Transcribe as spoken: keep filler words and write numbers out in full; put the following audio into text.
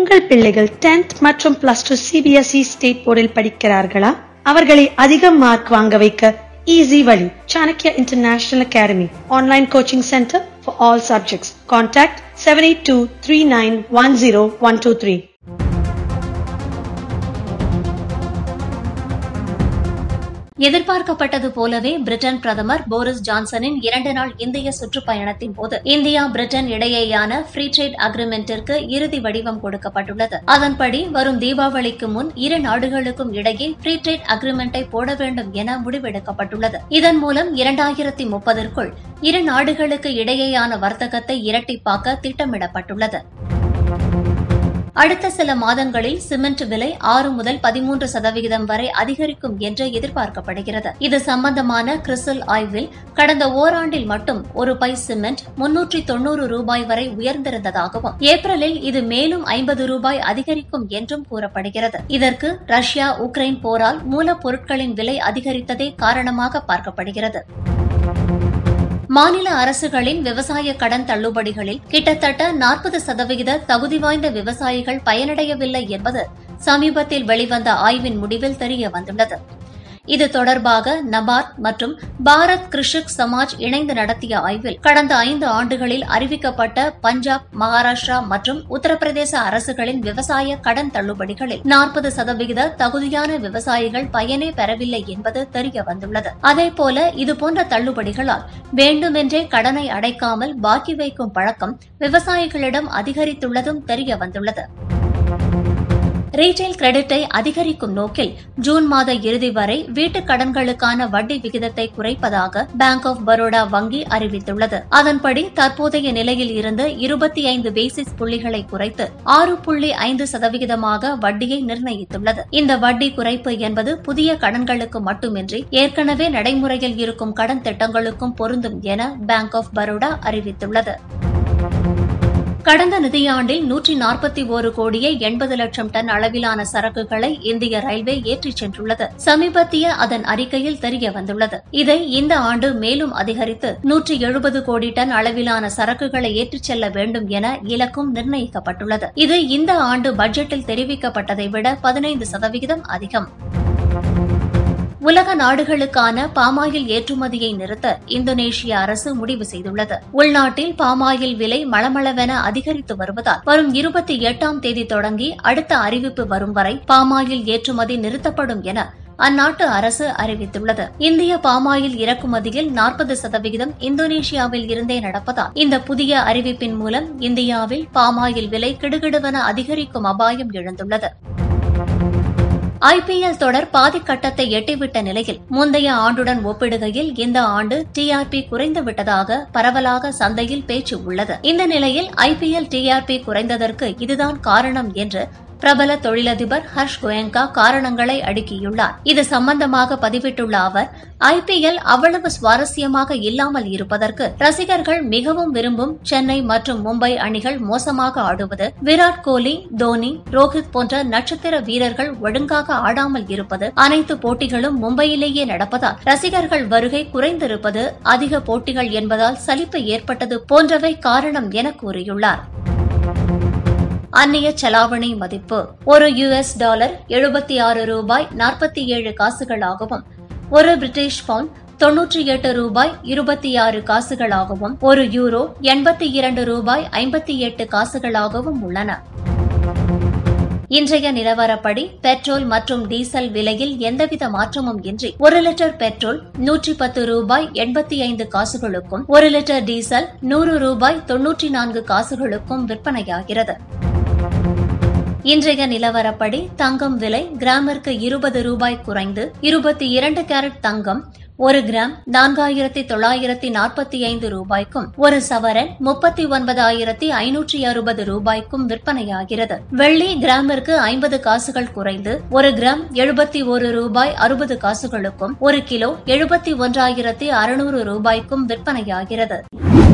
உங்கள் பிள்ளைகள் tenth மற்றும் plus two C B S E state போர்டில் படிக்கிறார்களா? அவர்களை அதிக மார்க் வாங்க வைக்க ஈஸி வழி. Chanakyaa International Academy online coaching center for all subjects. Contact seven eight two three nine one zero one two three. எதிர்பார்க்கப்பட்டது போலவே பிரிட்டன் பிரதமர் போரிஸ் ஜான்சனின் இரண்டு நாள் இந்திய சுற்றுப்பயணத்தின் போது இந்தியா பிரிட்டன் இடையேயான ஃப்ரீ ட்ரேட் அக்ரிமெண்டிற்கு இறுதி வடிவம் கொடுக்கப்பட்டுள்ளது. அதன்படி வரும் தீபாவளிக்கு முன் இரு நாடுகளுக்கும் இடையே ஃப்ரீ ட்ரேட் அக்ரிமெண்டை போட வேண்டும் என முடிவெடுக்கப்பட்டுள்ளது. இதன் மூலம் இரண்டாயிரத்தி முப்பதற்குள் இரு நாடுகளுக்கு இடையேயான வர்த்தகத்தை இரட்டிப்பாக்க திட்டமிடப்பட்டுள்ளது. அடுத்த சில மாதங்களில் சிமெண்ட் விலை ஆறு முதல் பதிமூன்று சதவிகிதம் வரை அதிகரிக்கும் என்று எதிர்பார்க்கப்படுகிறது. இது சம்பந்தமான கிறிஸ்டல் ஆய்வில் கடந்த ஓராண்டில் மட்டும் ஒரு பை சிமெண்ட் முன்னூற்றி தொன்னூறு ரூபாய் வரை உயர்ந்திருந்ததாகவும் ஏப்ரலில் இது மேலும் ஐம்பது ரூபாய் அதிகரிக்கும் என்றும் கூறப்படுகிறது. இதற்கு ரஷ்யா உக்ரைன் போரால் மூலப்பொருட்களின் விலை அதிகரித்ததே காரணமாக பார்க்கப்படுகிறது. மாநில அரசுகளின் விவசாய கடன் தள்ளுபடிகளில் கிட்டத்தட்ட நாற்பது சதவிகித தகுதி வாய்ந்த விவசாயிகள் பயனடையவில்லை என்பது சமீபத்தில் வெளிவந்த ஆய்வின் முடிவில் தெரிய வந்துள்ளது. இது தொடர்பாக நபார்ட் மற்றும் பாரத் கிருஷக் சமாஜ் இணைந்து நடத்திய ஆய்வில் கடந்த ஐந்து ஆண்டுகளில் அறிவிக்கப்பட்ட பஞ்சாப், மகாராஷ்டிரா மற்றும் உத்தரப்பிரதேச அரசுகளின் விவசாய கடன் தள்ளுபடிகளில் நாற்பது சதவிகித தகுதியான விவசாயிகள் பயனே பெறவில்லை என்பது தெரிய வந்துள்ளது. அதேபோல இதுபோன்ற தள்ளுபடிகளால் வேண்டுமென்றே கடனை அடைக்காமல் பாக்கி வைக்கும் பழக்கம் விவசாயிகளிடம் அதிகரித்துள்ளதும் தெரிய வந்துள்ளது. ரீட்டைல் கிரெடிட்டை அதிகரிக்கும் நோக்கில் ஜூன் மாத இறுதி வரை வீட்டுக் கடன்களுக்கான வட்டி விகிதத்தை குறைப்பதாக பேங்க் ஆஃப் பரோடா வங்கி அறிவித்துள்ளது. அதன்படி தற்போதைய நிலையில் இருந்து இருபத்தி ஐந்து பேசிஸ் புள்ளிகளை குறைத்து ஆறு புள்ளி ஐந்து சதவிகிதமாக வட்டியை நிர்ணயித்துள்ளது. இந்த வட்டி குறைப்பு என்பது புதிய கடன்களுக்கு மட்டுமின்றி ஏற்கனவே நடைமுறையில் இருக்கும் கடன் திட்டங்களுக்கும் பொருந்தும் என பேங்க் ஆஃப் பரோடா அறிவித்துள்ளது. கடந்த நிதியாண்டில் நூற்றி நாற்பத்தி ஒரு கோடியே எண்பது லட்சம் டன் அளவிலான சரக்குகளை இந்திய ரயில்வே ஏற்றிச் சென்றுள்ளது. சமீபத்திய அதன் அறிக்கையில் தெரிய வந்துள்ளது. இதை இந்த ஆண்டு மேலும் அதிகரித்து நூற்றி எழுபது கோடி டன் அளவிலான சரக்குகளை ஏற்றிச் செல்ல வேண்டும் என இலக்கும் நிர்ணயிக்கப்பட்டுள்ளது. இது இந்த ஆண்டு பட்ஜெட்டில் தெரிவிக்கப்பட்டதை விட பதினைந்து சதவிகிதம் அதிகம். உலக நாடுகளுக்கான பாமாயில் ஏற்றுமதியை நிறுத்த இந்தோனேஷிய அரசு முடிவு செய்துள்ளது. உள்நாட்டில் பாமாயில் விலை மளமளவென அதிகரித்து வருவதால் வரும் இருபத்தி எட்டாம் தேதி தொடங்கி அடுத்த அறிவிப்பு வரும் வரை பாமாயில் ஏற்றுமதி நிறுத்தப்படும் என அந்நாட்டு அரசு அறிவித்துள்ளது. இந்திய பாமாயில் இறக்குமதியில் நாற்பது சதவிகிதம் இந்தோனேஷியாவில் இருந்தே நடப்பதால் இந்த புதிய அறிவிப்பின் மூலம் இந்தியாவில் பாமாயில் விலை கிடுகிடுவென அதிகரிக்கும் அபாயம் எழுந்துள்ளது. ஐ பி எல் தொடர் பாதி கட்டத்தை எட்டிவிட்ட நிலையில் முந்தைய ஆண்டுடன் ஒப்பிடுகையில் இந்த ஆண்டு டி ஆர் பி குறைந்துவிட்டதாக பரவலாக சந்தையில் பேச்சு உள்ளது. இந்த நிலையில் I P L T R P குறைந்ததற்கு இதுதான் காரணம் என்று பிரபல தொழிலதிபர் ஹர்ஷ் கோயங்கா காரணங்களை அடுக்கியுள்ளார். இது சம்பந்தமாக பதிவிட்டுள்ள அவர், ஐ பி எல் அவ்வளவு சுவாரஸ்யமாக இல்லாமல் இருப்பதற்கு ரசிகர்கள் மிகவும் விரும்பும் சென்னை மற்றும் மும்பை அணிகள் மோசமாக ஆடுவது, விராட் கோலி, தோனி, ரோஹித் போன்ற நட்சத்திர வீரர்கள் ஒழுங்காக ஆடாமல் இருப்பது, அனைத்து போட்டிகளும் மும்பையிலேயே நடப்பதால் ரசிகர்கள் வருகை குறைந்திருப்பது, அதிக போட்டிகள் என்பதால் சலிப்பு ஏற்பட்டது போன்றவை காரணம் என கூறியுள்ளார். அந்நிய செலாவணி மதிப்பு ஒரு யூ எஸ் டாலர் எழுபத்தி ஆறு ரூபாய் நாற்பத்தி ஏழு காசுகளாகவும் ஒரு பிரிட்டிஷ் பவுண்ட் தொன்னூற்றி எட்டு ரூபாய் இருபத்தி ஆறு காசுகளாகவும் ஒரு யூரோ எண்பத்தி இரண்டு ரூபாய் ஐம்பத்தி எட்டு காசுகளாகவும் உள்ளன. இன்றைய நிலவரப்படி பெட்ரோல் மற்றும் டீசல் விலையில் எந்தவித மாற்றமும் இன்றி ஒரு லிட்டர் பெட்ரோல் நூற்றி பத்து ரூபாய் எண்பத்தி ஐந்து காசுகளுக்கும் ஒரு லிட்டர் டீசல் நூறு ரூபாய் தொன்னூற்றி நான்கு காசுகளுக்கும் விற்பனையாகிறது. இன்றைய நிலவரப்படி தங்கம் விலை கிராமிற்கு இருபது ரூபாய் குறைந்து இருபத்தி இரண்டு கேரட் தங்கம் ஒரு கிராம் நான்காயிரத்தி தொள்ளாயிரத்தி நாற்பத்தி ஐந்து ரூபாய்க்கும் ஒரு சவரன் முப்பத்தி ஒன்பதாயிரத்தி ஐநூற்றி அறுபது ரூபாய்க்கும் விற்பனையாகிறது. வெள்ளி கிராமிற்கு ஐம்பது காசுகள் குறைந்து ஒரு கிராம் எழுபத்தி ஒரு ரூபாய் அறுபது காசுகளுக்கும் ஒரு கிலோ எழுபத்தி ஒன்றாயிரத்தி அறுநூறு ரூபாய்க்கும் விற்பனையாகிறது.